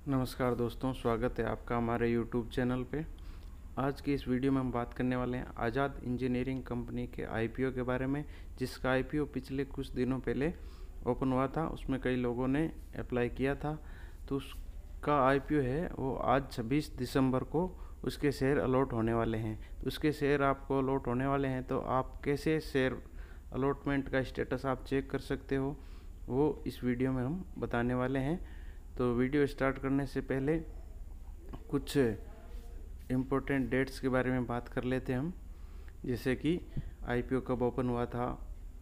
नमस्कार दोस्तों, स्वागत है आपका हमारे YouTube चैनल पे। आज की इस वीडियो में हम बात करने वाले हैं आज़ाद इंजीनियरिंग कंपनी के IPO के बारे में, जिसका IPO पिछले कुछ दिनों पहले ओपन हुआ था। उसमें कई लोगों ने अप्लाई किया था, तो उसका IPO है वो आज 26 दिसंबर को उसके शेयर अलॉट होने वाले हैं। तो उसके शेयर आपको अलॉट होने वाले हैं, तो आप कैसे शेयर अलॉटमेंट का स्टेटस आप चेक कर सकते हो, वो इस वीडियो में हम बताने वाले हैं। तो वीडियो स्टार्ट करने से पहले कुछ इम्पोर्टेंट डेट्स के बारे में बात कर लेते हैं हम, जैसे कि IPO कब ओपन हुआ था।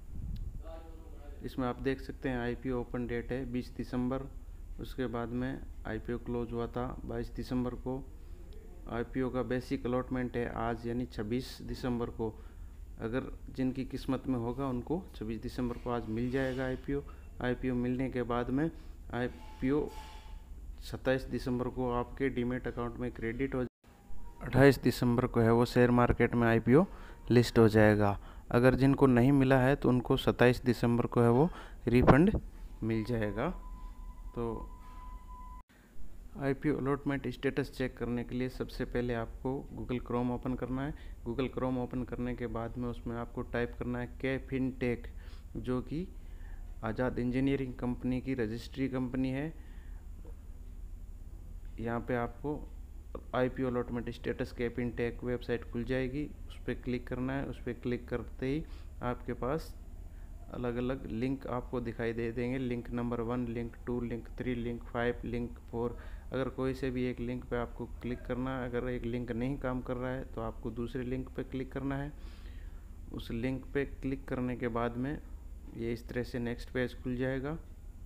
इसमें आप देख सकते हैं IPO ओपन डेट है 20 दिसंबर। उसके बाद में IPO क्लोज हुआ था 22 दिसंबर को। IPO का बेसिक अलॉटमेंट है आज, यानी 26 दिसंबर को। अगर जिनकी किस्मत में होगा उनको 26 दिसंबर को आज मिल जाएगा IPO मिलने के बाद में IPO 27 दिसंबर को आपके डीमेट अकाउंट में क्रेडिट हो। 28 दिसंबर को है वो शेयर मार्केट में IPO लिस्ट हो जाएगा। अगर जिनको नहीं मिला है तो उनको 27 दिसंबर को है वो रिफंड मिल जाएगा। तो IPO अलॉटमेंट स्टेटस चेक करने के लिए सबसे पहले आपको गूगल क्रोम ओपन करना है। गूगल क्रोम ओपन करने के बाद में उसमें आपको टाइप करना है KFinTech, जो कि आज़ाद इंजीनियरिंग कंपनी की रजिस्ट्री कंपनी है। यहाँ पे आपको IPO allotment status KFinTech website खुल जाएगी, उस पर क्लिक करना है। उस पर क्लिक करते ही आपके पास अलग अलग लिंक आपको दिखाई दे देंगे। Link number 1, link 2, link 3, link 5, link 4। अगर कोई से भी एक लिंक पे आपको क्लिक करना है। अगर एक लिंक नहीं काम कर रहा है तो आपको दूसरे लिंक पे क्लिक करना है। उस लिंक पे क्लिक करने के बाद में ये इस तरह से नेक्स्ट पेज खुल जाएगा।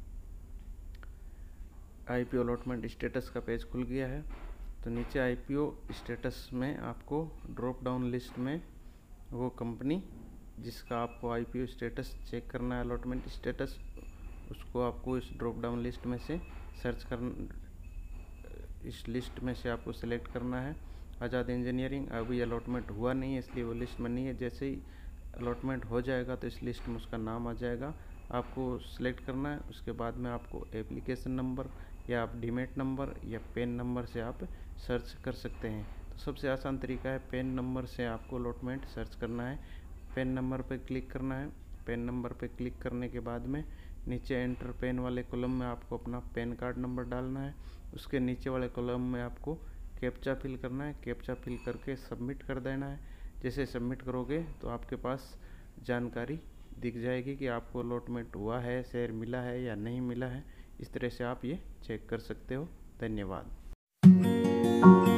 IPO अलॉटमेंट स्टेटस का पेज खुल गया है। तो नीचे IPO स्टेटस में आपको ड्रॉप डाउन लिस्ट में वो कंपनी जिसका आपको IPO स्टेटस चेक करना है, अलॉटमेंट स्टेटस, उसको आपको इस ड्रॉप डाउन लिस्ट में से सर्च करना, इस लिस्ट में से आपको सेलेक्ट करना है। आज़ाद इंजीनियरिंग अभी अलॉटमेंट हुआ नहीं है, इसलिए वो लिस्ट में नहीं है। जैसे ही अलॉटमेंट हो जाएगा तो इस लिस्ट में उसका नाम आ जाएगा, आपको सेलेक्ट करना है। उसके बाद में आपको एप्लीकेशन नंबर या आप डीमेट नंबर या पेन नंबर से आप सर्च कर सकते हैं। तो सबसे आसान तरीका है, पेन नंबर से आपको अलॉटमेंट सर्च करना है। पेन नंबर पर क्लिक करना है। पेन नंबर पर क्लिक करने के बाद में नीचे एंटर पेन वाले कॉलम में आपको अपना पैन कार्ड नंबर डालना है। उसके नीचे वाले कॉलम में आपको कैप्चा फिल करना है। कैप्चा फिल करके सबमिट कर देना है। जैसे सबमिट करोगे तो आपके पास जानकारी दिख जाएगी कि आपको अलॉटमेंट हुआ है, शेयर मिला है या नहीं मिला है। इस तरह से आप ये चेक कर सकते हो। धन्यवाद।